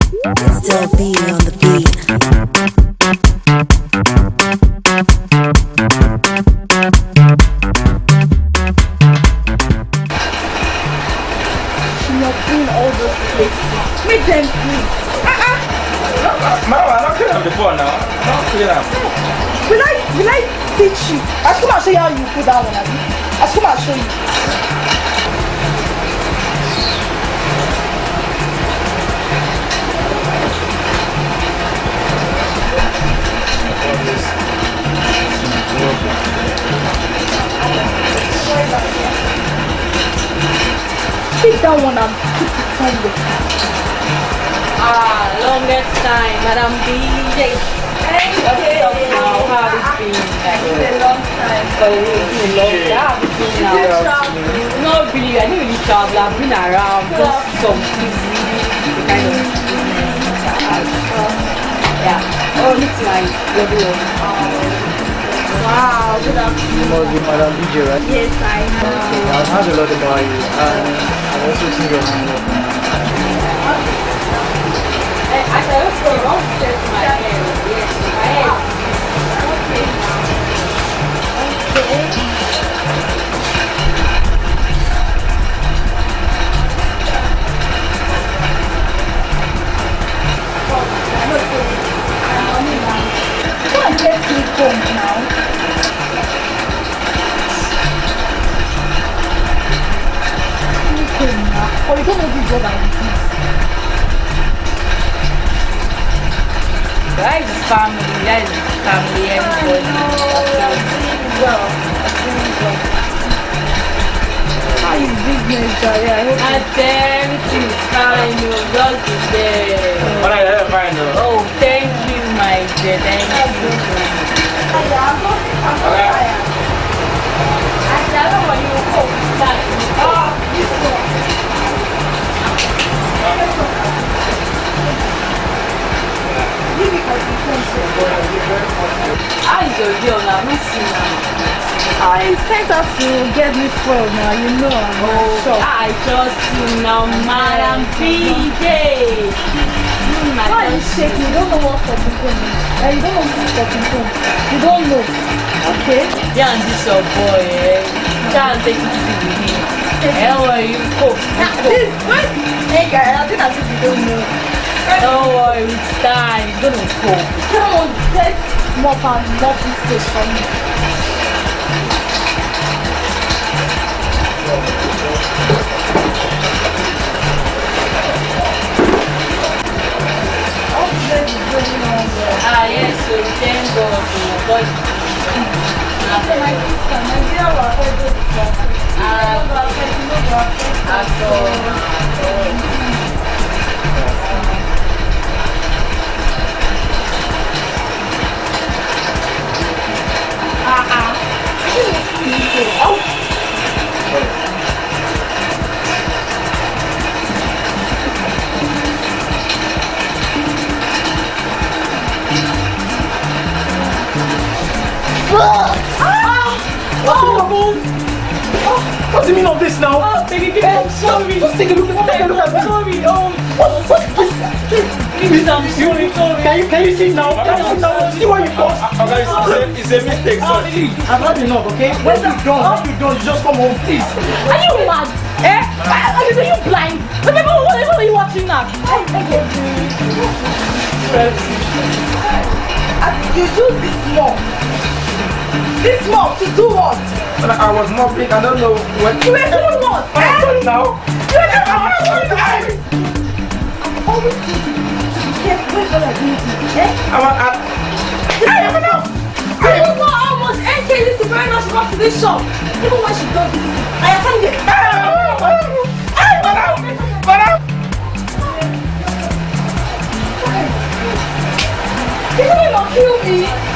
Still beating on the beat. You're clean all those places. Make them clean. Mama, I'm not clean up before now. I'm not clean up. Will I teach you? I come and show you how you put that one. I come and show you. Take that one and put it somewhere. Longest time, Madam DJ. Okay. How have it been? It's been a long time. Not really, I didn't really travel. I've been around, just some places, the kind of yeah. Oh, it's my everyone. Wow, good afternoon. You must be Madam DJ, right? Yes, I know. I've heard a lot about you, and I've also seen your handwork. I said, let's go. I want to test my hair. Yes, my hair. Go and get me home now. Or you don't know this what I do. That is family, everybody. How is business, Jaya? I tell you, it's fine, you just be there. But I never find her. Oh, thank you, my dear. Thank you. I don't want you to cook that. This one. Give me How is your girl now? Who's she now? I sent her to get me fuel now, you know I'm sure. I trust you now, Madam PJ. Why are you shaking? You don't know what talking phone is. You don't know what talking phone is. You don't know. Okay? Yeah, and this your boy, eh? Can't take it easy with him. How are you? Cook. This, wait. Hey guys, I think as if you don't know. Don't worry, it's time. It's gonna cook. Come on, let's mop and mop this place for me. Yes, so thank God. But After my sister, Nigeria was very good before. What's the meaning of this now? oh, baby, I'm sorry. Just take a look at I'm sorry. Oh, Please, I'm sorry. Can you see now? See what you caused? It's a mistake, sorry. I've had enough, okay? When you're done, you just come home, please. Are you mad? Eh? Are you blind? Remember what are you watching now? You use this mop. This mop to do what? I was mopping, I don't know what. You were doing what? I'm sorry now. You were doing what? Always need to be careful when you're doing this. Eh? I don't know. I don't know how much NK is very much to come to this shop. Even when she does this, I am telling you. You're gonna kill me.